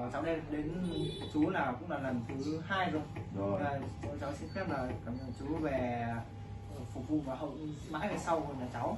cháu đến chú là cũng là lần thứ 2 rồi. Cháu xin phép là cảm ơn chú về phục vụ và hậu mãi về sau của nhà cháu.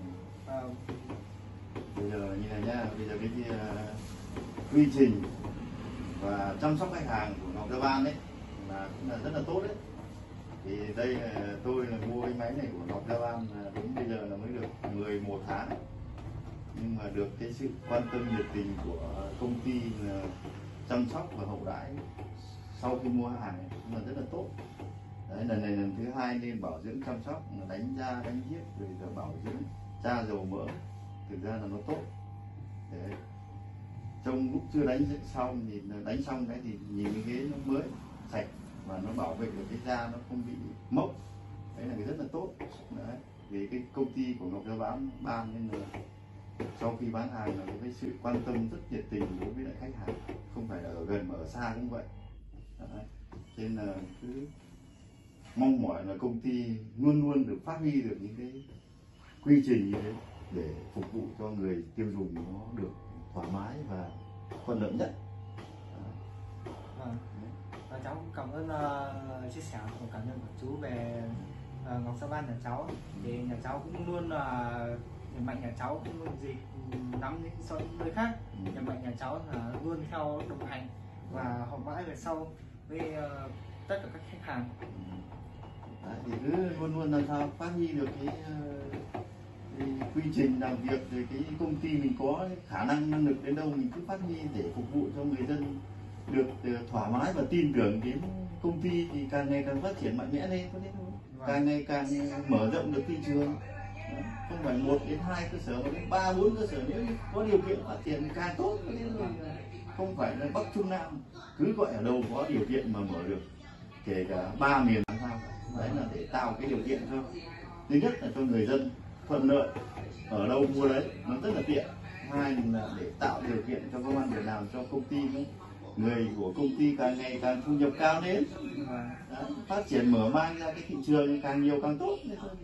Bây giờ như này nhá, bây giờ cái quy trình và chăm sóc khách hàng của Ngọc Gia Ban đấy là cũng là rất là tốt đấy. Thì đây tôi là mua cái máy này của Ngọc Gia Ban đến bây giờ là mới được 11 tháng, nhưng mà được cái sự quan tâm nhiệt tình của công ty là chăm sóc và hậu đãi sau khi mua hàng này cũng là rất là tốt. Đấy, lần này lần thứ 2 nên bảo dưỡng chăm sóc, đánh da đánh giết rồi giờ bảo dưỡng tra dầu mỡ, thực ra là nó tốt. Đấy, trong lúc chưa đánh xong thì đánh xong cái thì nhìn cái ghế nó mới sạch và nó bảo vệ được cái da nó không bị mốc, đấy là cái rất là tốt. Đấy, vì cái công ty của Ngọc Gia Ban nên là sau khi bán hàng là có cái sự quan tâm rất nhiệt tình đối với lại khách hàng, không phải là ở gần mà ở xa cũng vậy. Đấy, nên là cứ mong mỏi là công ty luôn luôn được phát huy được những cái quy trình như thế để phục vụ cho người tiêu dùng nó được thoải mái và thuận lợi nhất. Và cháu cũng cảm ơn chia sẻ và cảm nhận của chú về Ngọc Gia Ban nhà cháu. Thì nhà cháu cũng luôn nhấn mạnh nhà cháu cũng luôn gì nắm những nơi khác, nhấn mạnh nhà cháu là luôn theo đồng hành và hậu mãi về sau với tất cả các khách hàng. Đấy, thì cứ luôn luôn làm sao phát huy được cái quy trình làm việc, rồi cái công ty mình có khả năng lực đến đâu mình cứ phát huy để phục vụ cho người dân được thoải mái và tin tưởng đến công ty, thì càng ngày càng phát triển mạnh mẽ lên, có thế thôi. Càng ngày càng mở rộng được thị trường. Đấy, không phải 1 đến 2 cơ sở mà đến 3, 4 cơ sở, nếu có điều kiện phát triển thì càng tốt. Có thế thôi. Không phải là Bắc Trung Nam, cứ gọi ở đâu có điều kiện mà mở được, kể cả 3 miền làm sao. Đấy là để tạo cái điều kiện cho, thứ nhất là cho người dân thuận lợi, ở đâu mua đấy nó rất là tiện. Hai là để tạo điều kiện cho công ăn việc làm cho công ty, người của công ty càng ngày càng thu nhập cao lên. Đấy, phát triển mở mang ra cái thị trường càng nhiều càng tốt.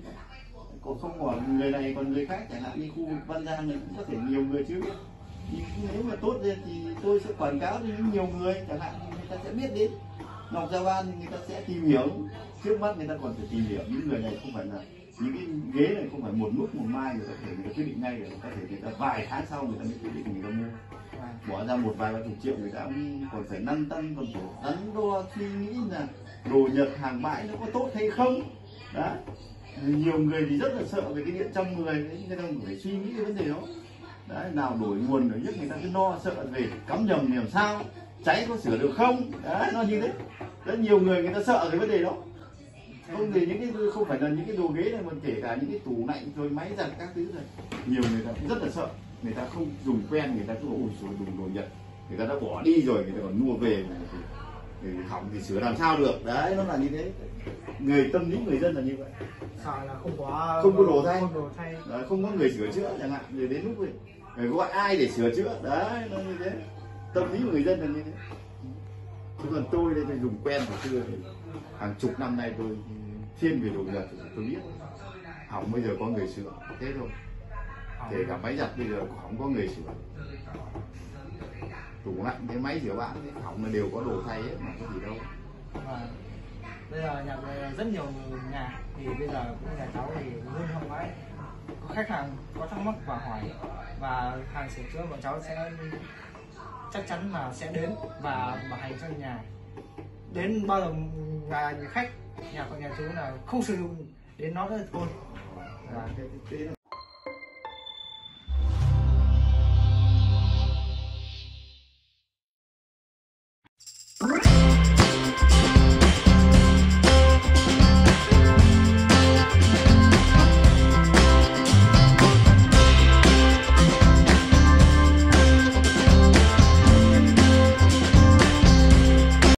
Còn không có người này còn người khác, chẳng hạn như khu vực Văn Giang này cũng có thể nhiều người chứ. Nhưng nếu mà tốt lên thì tôi sẽ quảng cáo cho nhiều người, chẳng hạn người ta sẽ biết đến Ngọc Gia Ban thì người ta sẽ tìm hiểu. Trước mắt người ta còn phải tìm hiểu, những người này không phải là những cái ghế này không phải một lúc một mai người ta quyết định ngay được, có thể người ta vài tháng sau người ta mới quyết định người ta mua, bỏ ra một vài ba chục triệu, người ta cũng còn phải lăn tăn, còn phải đắn đo suy nghĩ là đồ Nhật hàng bãi nó có tốt hay không. Đấy, nhiều người thì rất là sợ về cái điện 110 đấy, người ta phải suy nghĩ cái vấn đề đó. Đấy, nào đổi nguồn rồi nhất người ta cứ lo sợ về cắm nhầm thì làm sao, cháy có sửa được không. Đấy, nó như thế. Rất nhiều người ta sợ cái vấn đề đó. Không thì những cái không phải là những cái đồ ghế này, mà kể cả những cái tủ lạnh rồi máy giặt các thứ này, nhiều người ta cũng rất là sợ, người ta không dùng quen, người ta cứ ôi rồi dùng đồ Nhật, người ta đã bỏ đi rồi, người ta còn mua về thì hỏng thì sửa làm sao được. Đấy, nó là như thế. Tâm lý người dân là như vậy, sợ là không có đồ thay. Đấy, không có người sửa chữa chẳng hạn, rồi đến lúc phải gọi ai để sửa chữa. Đấy, nó như thế. Tâm lý của người dân là như thế. Chứ còn tôi đây tôi dùng quen từ xưa thì hàng chục năm nay tôi thiên về đồ Nhật, tôi biết hỏng bây giờ có người sửa, thế thôi. Kể cả máy giặt bây giờ không có người sửa, tủ lạnh cái máy rửa bát cái hỏng là đều có đồ thay hết mà có gì đâu. Bây giờ nhà rất nhiều nhà thì bây giờ cũng nhà cháu thì luôn không mãi có khách hàng có thắc mắc và hỏi, và hàng sửa chữa bọn cháu sẽ chắc chắn là sẽ đến và bảo hành cho nhà. Đến bao giờ người khách nhà của nhà chú là không sử dụng đến nó nữa thôi.